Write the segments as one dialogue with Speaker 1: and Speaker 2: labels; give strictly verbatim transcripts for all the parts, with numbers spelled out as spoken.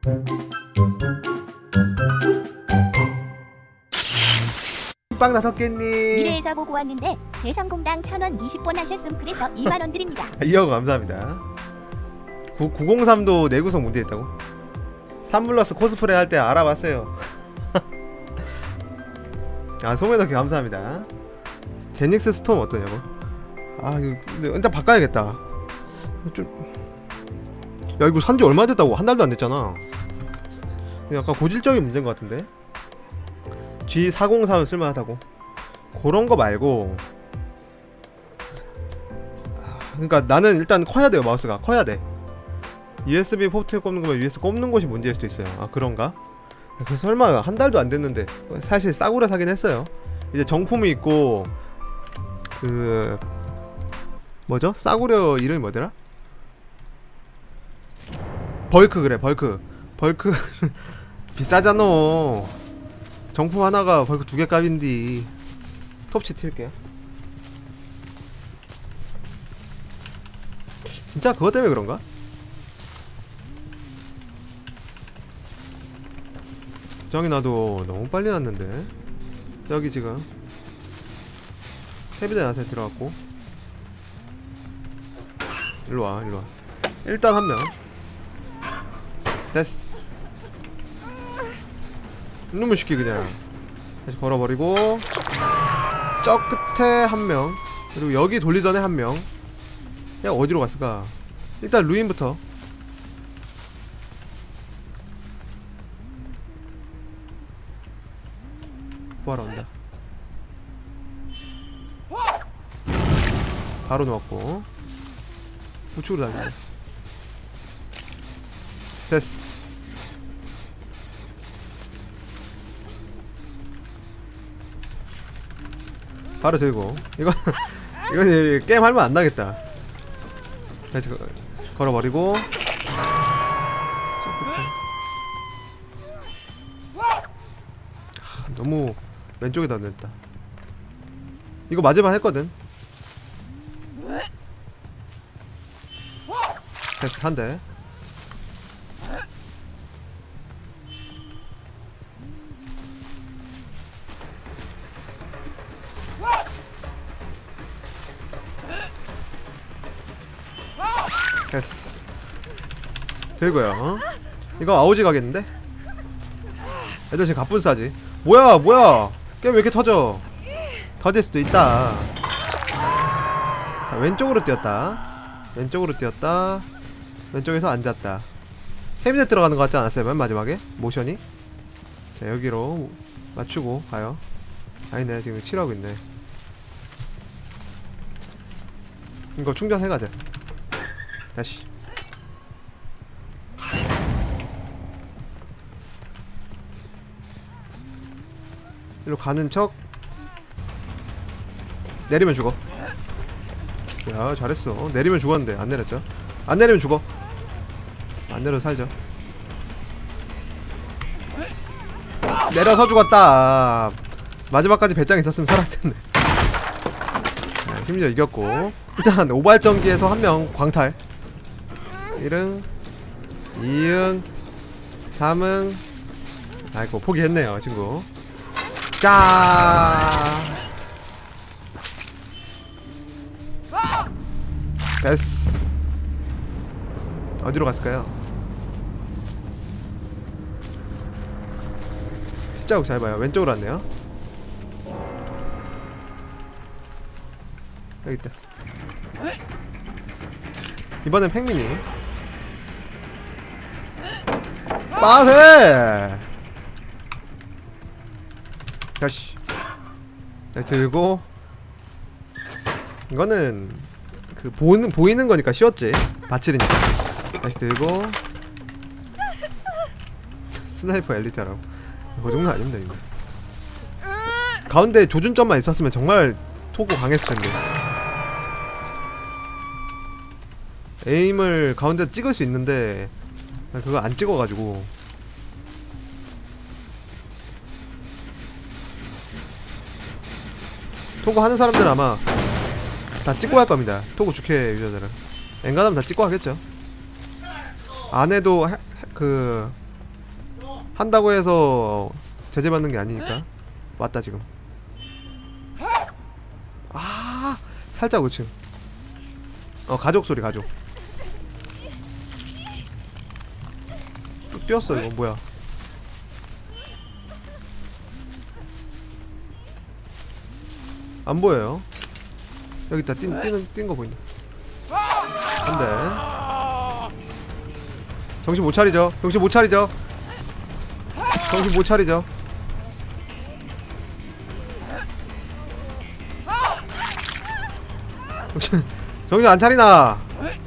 Speaker 1: 빵 다섯 개님.
Speaker 2: 미래에서 보고 왔는데 대상공당 천 원 이십 번 하셨음. 그래서 이만 원 드립니다.
Speaker 1: 이억 감사합니다. 구공삼도 내구성 문제 있다고? 삼 플러스 코스프레 할 때 알아봤어요. 아, 소매넣기 감사합니다. 제닉스 스톰 어떠냐고? 아, 이거 근데 일단 바꿔야겠다. 좀... 야, 이거 산지 얼마 됐다고? 한 달도 안 됐잖아. 약간 고질적인 문제인 것 같은데? 지 사공삼은 쓸만하다고? 그런 거 말고, 그러니까 나는 일단 커야 돼요. 마우스가 커야 돼. 유에스비 포트 꼽는 거면 유에스비 꼽는 곳이 문제일 수도 있어요. 아, 그런가? 그 설마 한 달도 안 됐는데. 사실 싸구려 사긴 했어요. 이제 정품이 있고, 그 뭐죠? 싸구려 이름이 뭐더라? 벌크. 그래, 벌크. 벌크 비싸잖아. 정품 하나가 벌크 두 개 값인디. 톱치 튈게요. 진짜 그것 때문에 그런가? 저기 나도 너무 빨리 났는데. 여기 지금 헤비드 야세 들어갔고. 일로와 일로와. 일단 한 명 됐어. 이놈을 시키 그냥. 다시 걸어버리고. 저 끝에 한 명. 그리고 여기 돌리던 애 한 명. 야, 어디로 갔을까? 일단 루인부터. 구하러 온다. 바로 누웠고. 우측으로 다니자. 됐어. 바로 들고. 이건 이건 게임 할만 안 나겠다. 다시 걸어버리고. 하, 너무 왼쪽에다 냈다. 이거 마지막 했거든. 됐어. 한 대. 됐어. 들고요. 어? 이거 아오지 가겠는데? 애들 지금 갑분 싸지. 뭐야 뭐야. 게임 왜 이렇게 터져. 터질 수도 있다. 자, 왼쪽으로 뛰었다. 왼쪽으로 뛰었다. 왼쪽에서 앉았다. 헤비넷 들어가는 거 같지 않았어요? 맨 마지막에? 모션이? 자, 여기로 맞추고 가요. 아니네, 지금 칠하고 있네. 이거 충전해가자. 다시. 일로 가는 척. 내리면 죽어. 야, 잘했어. 내리면 죽었는데 안 내렸죠? 안 내리면 죽어. 안 내려서 살죠. 내려서 죽었다. 마지막까지 배짱 있었으면 살았을 텐데. 네, 심지어 이겼고. 일단 오발전기에서 한 명 광탈. 일응 이응 삼응. 아이고, 포기했네요 친구. 짜. 됐어. 어디로 갔을까요? 핏자국 잘 봐요. 왼쪽으로 왔네요. 여기 있다. 이번엔 팽민이. 빠세. 다시. 네, 들고. 이거는 그 보는 보이는 거니까 쉬웠지. 바칠이니까. 다시 들고. 스나이퍼 엘리트라고. 그 정도 아닙니다 이거. 가운데 조준점만 있었으면 정말 토고 강했을 텐데. 에임을 가운데 찍을 수 있는데 그거 안 찍어가지고. 토고 하는 사람들은 아마 다 찍고 할 겁니다. 토고 주캐 유저들은 엔간하면 다 찍고 하겠죠. 안 해도 해, 해, 그 한다고 해서 제재받는 게 아니니까. 왔다 지금. 아 살짝 우측. 어 가족 소리 가족. 쭉 뛰었어 이거 뭐야. 안 보여요. 여기 있다. 뛴, 뛰는 뛴 거 보인다. 안돼. 정신 못 차리죠. 정신 못 차리죠. 정신 못 차리죠. 정신 정신 안 차리나.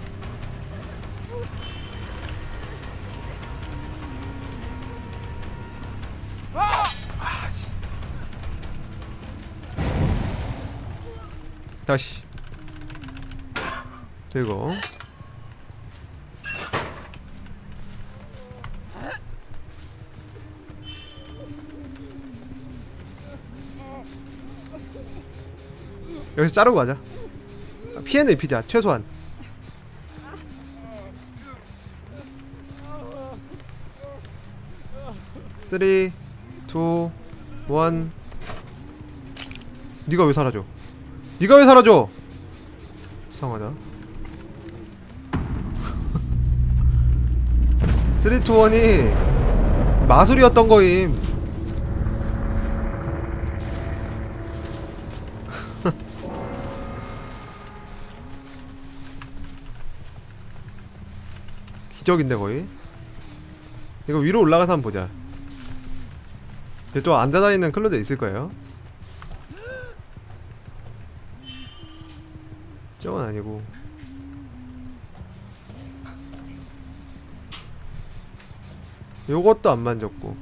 Speaker 1: 다시 그리고 여기서 자르고 가자. 피해는 입히자 최소한. 쓰리 투 원. 니가 왜 사라져? 니가 왜 사라져? 이상하다. 쓰리 투 원이 마술이었던 거임. 기적인데 거의. 이거 위로 올라가서 한번 보자. 또 앉아다니는 클로드 있을 거예요. 저건 아니고. 요것도 안 만졌고.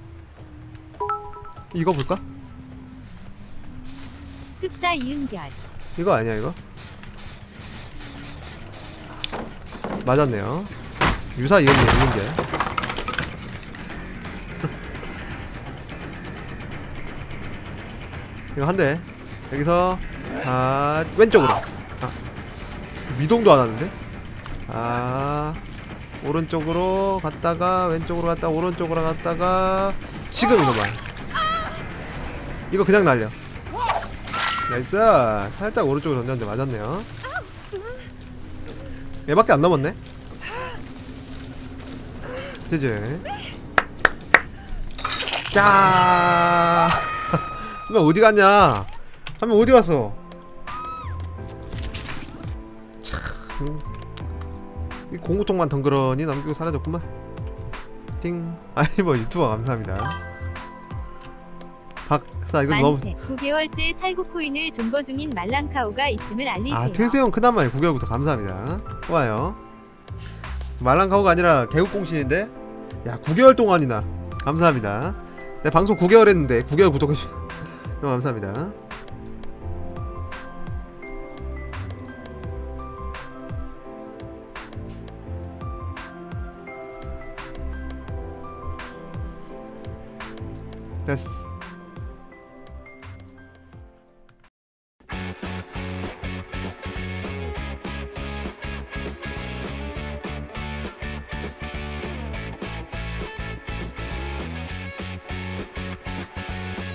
Speaker 1: 이거 볼까?
Speaker 3: 흡사 이은결.
Speaker 1: 이거 아니야 이거? 맞았네요. 유사 이은결 이은결. 이거 한 대. 여기서 아 왼쪽으로. 아 미동도 안 하는데? 아 오른쪽으로 갔다가 왼쪽으로 갔다가 오른쪽으로 갔다가 지금 이거만. 이거 그냥 날려. 나이스. 살짝 오른쪽으로 던졌는데 맞았네요. 얘밖에 안 남았네. 제제. 짜. 한 명 어디 갔냐? 한 명 어디 갔어? 참. 이 공구통만 덩그러니 남기고 사라졌구만. 띵. 아이 뭐 유튜버 감사합니다. 박사 이거 너무.
Speaker 3: 구 개월째 살구 코인을 존버 중인 말랑카오가 있음을 알리세요.
Speaker 1: 아 퇴세형 큰한마리 구 개월부터 감사합니다. 좋아요. 말랑카오가 아니라 개국공신인데 야 구 개월 동안이나 감사합니다. 내 방송 구 개월 했는데 구 개월 구독해주 형 감사합니다. 됐어.